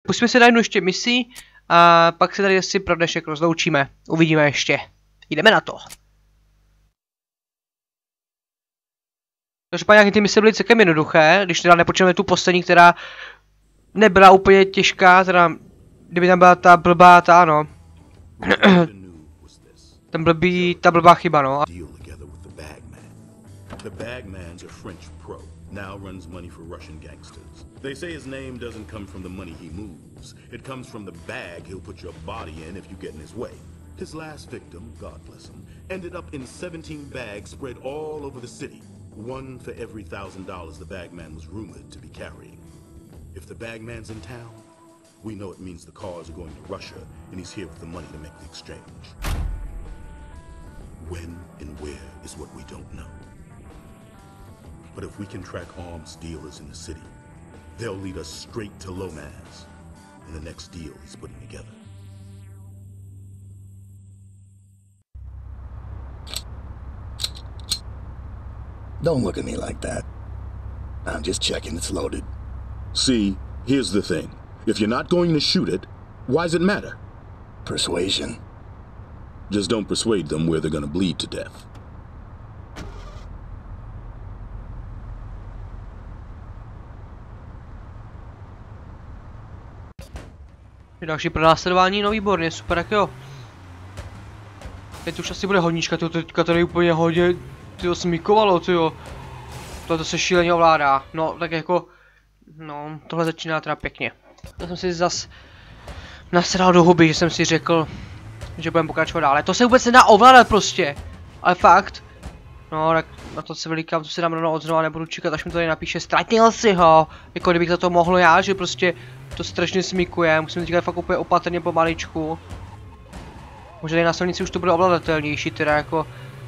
pustíme se na jednu ještě misi a pak se tady asi pro dnešek rozloučíme. Uvidíme ještě. Jdeme na to. Takže nějaký ty mise byly celkem jednoduché, když teda nepočneme tu poslední, která nebyla úplně těžká, teda kdyby tam byla ta blbá, ta ano. Ta blbá chyba, no. The Bagman's a French pro, now runs money for Russian gangsters. They say his name doesn't come from the money he moves. It comes from the bag he'll put your body in if you get in his way. His last victim, God bless him, ended up in 17 bags spread all over the city. One for every $1,000 the Bagman was rumored to be carrying. If the Bagman's in town, we know it means the cars are going to Russia and he's here with the money to make the exchange. When and where is what we don't know. But if we can track arms dealers in the city, they'll lead us straight to Lomaz and the next deal he's putting together. Don't look at me like that. I'm just checking it's loaded. See, here's the thing. If you're not going to shoot it, why does it matter? Persuasion. Just don't persuade them where they're gonna bleed to death. Další pronásledování, no výborně, super, tak jo. Teď už asi bude hodnička, teďka tady úplně hodně, tyjo, smíkovalo, tyjo. Tohle se šíleně ovládá, no tak jako, no tohle začíná teda pěkně. Já jsem si zas nasral do huby, že jsem si řekl, že budeme pokračovat dále. To se vůbec nedá ovládat prostě, ale fakt. No tak na to se velikám, to si dám rovnou odznova, nebudu čekat, až mi to tady napíše, ztratil si ho, jako kdybych za to mohl já, že prostě to strašně smíkuje, musím říkat fakt úplně opatrně pomaličku. Možná tady na silnici už to bude ovladatelnější, teda jako.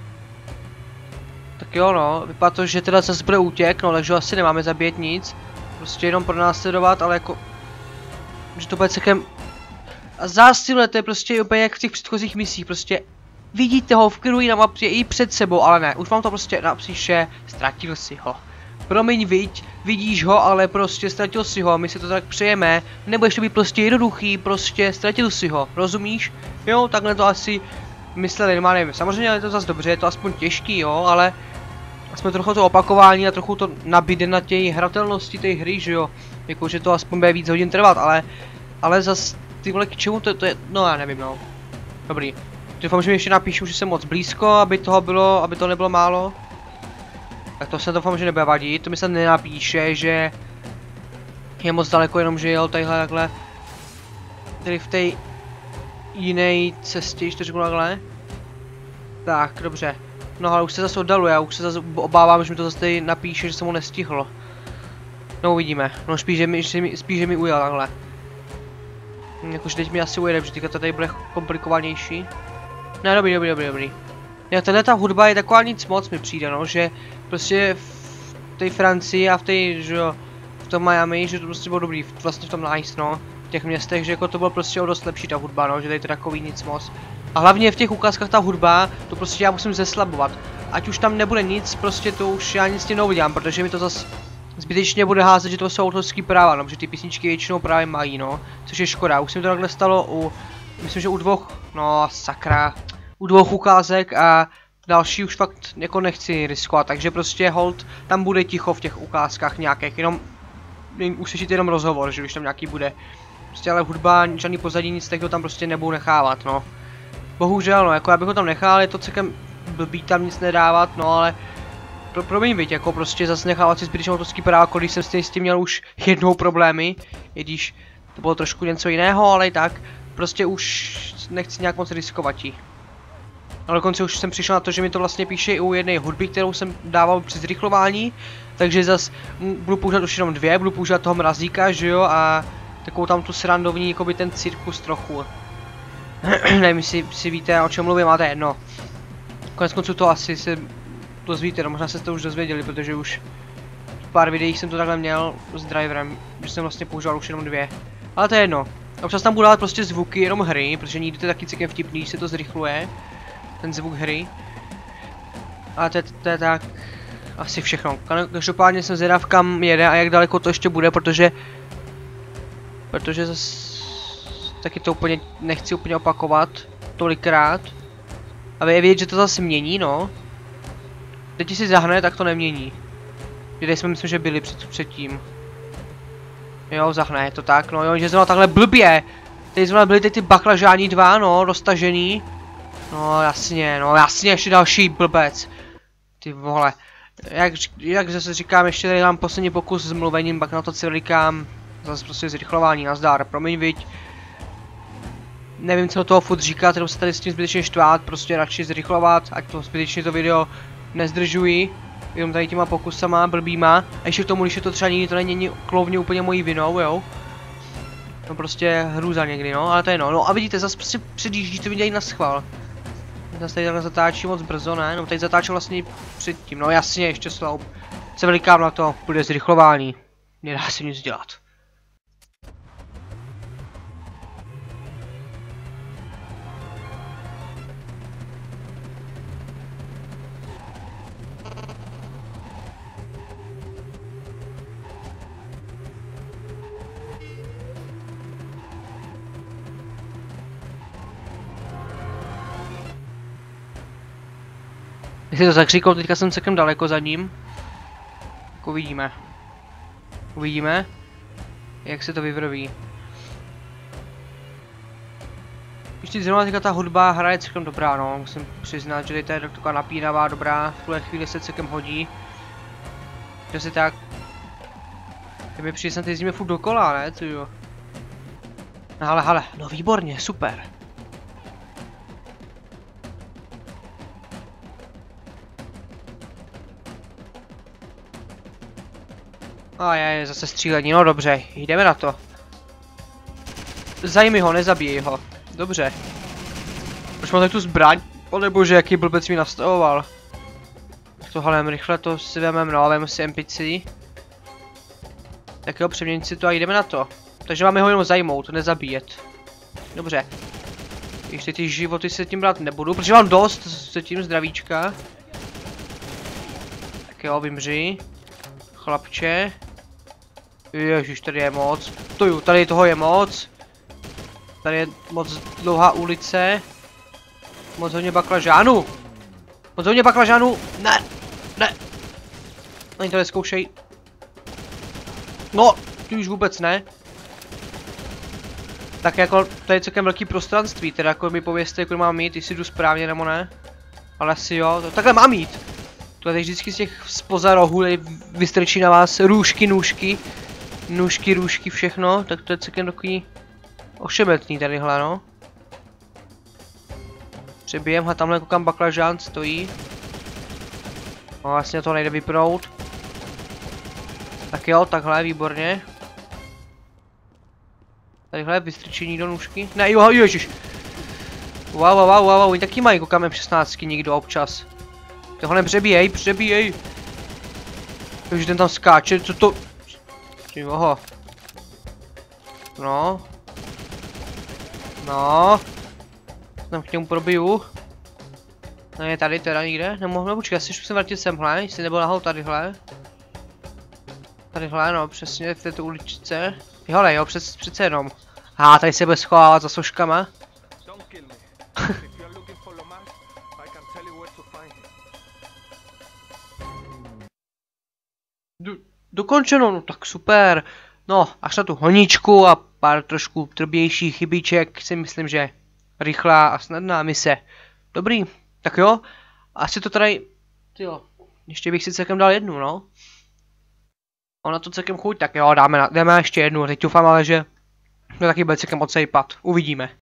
Tak jo no, vypadá to, že teda zase bude útěk, no takže asi nemáme zabít nic. Prostě jenom pronásledovat, ale jako. Že to bude celkem. A zástřile, to je prostě úplně jak v těch předchozích misích, prostě. Vidíte ho v klidu na mapě i před sebou, ale ne, už mám to prostě napříště, ztratil si ho. Promiň, vidíš ho, ale prostě ztratil si ho, my si to tak přejeme, nebudeš to být prostě jednoduchý, prostě ztratil si ho, rozumíš? Jo, takhle to asi mysleli, nemá nevím, samozřejmě je to zase dobře, je to aspoň těžký, jo, ale aspoň trochu to opakování a trochu to nabíde na té hratelnosti té hry, že jo, jakože to aspoň bude víc hodin trvat, ale zase ty vole, k čemu to je, no já nevím, no, dobrý. Doufám, že mi ještě napíšu, že jsem moc blízko, aby to nebylo málo. Tak to se doufám, že nebude vadit, to mi se nenapíše, že je moc daleko, jenom že jel tadyhle takhle. Tady v té jiné cestě, když to řeknu takhle. Tak, dobře. No ale už se zase oddaluje, já už se zase obávám, že mi to zase tady napíše, že jsem ho nestihl. No uvidíme, no spíš, že mi ujel takhle. Jakože teď mi asi ujede, protože teďka to tady bude komplikovanější. Ne, dobrý. Já tenhle ta hudba je taková nic moc mi přijde, no, že prostě v té Francii a v tom Miami, že to prostě bylo dobrý, vlastně v tom Nice, no, v těch městech, že jako to bylo prostě o dost lepší ta hudba, no, že tady to takový nic moc. A hlavně v těch ukázkách ta hudba, to prostě já musím zeslabovat. Ať už tam nebude nic, prostě to už já nic neudělám, protože mi to zase zbytečně bude házet, že to jsou autorský práva, no, protože ty písničky většinou právě mají, no, což je škoda. Už se mi to takhle stalo myslím, že u dvou, no sakra, u dvou ukázek a další už fakt jako nechci riskovat, takže prostě hold, tam bude ticho v těch ukázkách nějakých, jenom uslyšíte jenom rozhovor, že když tam nějaký bude. Prostě ale hudba, žádný pozadí, nic takového tam prostě nebudu nechávat, no. Bohužel, no, jako já bych ho tam nechal, je to celkem blbý tam nic nedávat, no ale promiň, viď, jako prostě zase nechávat si zbytečnou autorský práva, jako když jsem s tím měl už jednou problémy, i když to bylo trošku něco jiného, ale i tak, prostě už nechci nějak moc riskovat jí. Ale dokonce už jsem přišel na to, že mi to vlastně píše i u jedné hudby, kterou jsem dával při zrychlování, takže zase budu používat už jenom dvě, budu používat toho mrazíka, že jo, a takovou tam tu srandovní, jakoby ten cirkus trochu. Nevím, jestli si víte, o čem mluvím, ale to je jedno. Konec konců to asi se dozvíte, no možná jste to už dozvěděli, protože už v pár videích jsem to takhle měl s driverem, že jsem vlastně používal už jenom dvě. Ale to je jedno. Občas tam budu dát prostě zvuky jenom hry, protože někdy to je taky celkem vtipný, když se to zrychluje. Ten zvuk hry. A to je tak asi všechno. Každopádně jsem zvědav, kam jede a jak daleko to ještě bude, protože Protože zase taky to úplně nechci úplně opakovat tolikrát. A je vidět, že to zase mění, no. Teď si zahne, tak to nemění. Kde jsme myslím, že byli předtím. Jo, zahne, je to tak, no jo, že zrovna takhle blbě. Teď zrovna byli ty baklažáni dva, no, roztažený. No jasně, ještě další blbec. Ty vole. Jak zase říkám, ještě tady mám poslední pokus s mluvením, pak na to cilikám. Zase prostě zrychlování, nazdar, promiň viď. Nevím, co do toho furt říkat, jenom se tady s tím zbytečně štvát, prostě radši zrychlovat, ať to zbytečně to video nezdržuji. Jenom tady těma pokusama, blbýma. A ještě k tomu, když je to třeba někdy, to není klovně úplně mojí vinou, jo. No prostě hrůza někdy, no, ale to je no a vidíte, zase prostě předjíždí to vidějí na schvál. Zase tady takhle zatáčí moc brzo, ne? No tady zatáčel vlastně předtím, no jasně, ještě sloup. Se velikám na to, bude zrychlování. Nedá se nic dělat. Jestli to zakříkol, teďka jsem celkem daleko za ním. Tak uvidíme. Uvidíme, jak se to vyvrví. Ještě zrovna teďka ta hudba hraje celkem dobrá, no. Musím přiznat, že to je taková napínavá, dobrá. V tuhle chvíli se celkem hodí. Že si tak... Je mi přijde, že ty jezdíme furt dokola, ne? Co jo? No ale, no výborně, super. A je zase střílení, no dobře, jdeme na to. Zajmi ho, nezabíjej ho. Dobře. Proč mám tady tu zbraň? Pane bože, jaký blbec mi nastavoval. To halem, rychle to si vememe, no, vem si NPC. Tak jo, přeměnit si to a jdeme na to. Takže máme ho jenom zajmout, nezabíjet. Dobře. Ještě ty životy se tím brát nebudu, protože mám dost se tím zdravíčka. Tak jo, vymři. Chlapče. Ježiš, tady je moc. Tady toho je moc. Tady je moc dlouhá ulice. Moc hodně baklažánů. Moc hodně baklažánů. Ne. Ani to neskoušej. No, ty už vůbec ne. Tak jako, to je celkem velký prostranství, teda jako mi povězte, jak mám mít, jestli jdu správně nebo ne. Ale asi jo, takhle mám mít. Tohle vždycky z těch spoza rohů vystrčí na vás růžky, nůžky. Nůžky, růžky, všechno, tak to je celkem takový ošemetný tadyhle, no. Přebijem a tamhle koukám baklažán stojí. No vlastně to nejde vypnout. Tak jo, takhle, výborně. Tadyhle vystrčení do nůžky. Ne, jo, ježiš. Wow, oni taky mají, koukám M16 nikdo občas. Tohle přebíjej. Takže ten tam skáče, co to... Oho. No. Tam k němu probiju. No je tady teda nikde, nemohu počkat, asi musím vrátit semhle, jestli nebyl nahou tadyhle. Tadyhle, no přesně v této uličce. Hele jo, přece jenom. Tady se bude schovávat za soškama. Dokončeno, no tak super. No, až na tu honičku a pár trošku trbějších chybíček, si myslím, že rychlá a snadná mise. Dobrý, tak jo, asi to tady, tyjo, ještě bych si celkem dal jednu, no. Ona to celkem chuť, tak jo, dáme ještě jednu, teď doufám ale, že to taky bude celkem odsejpat, uvidíme.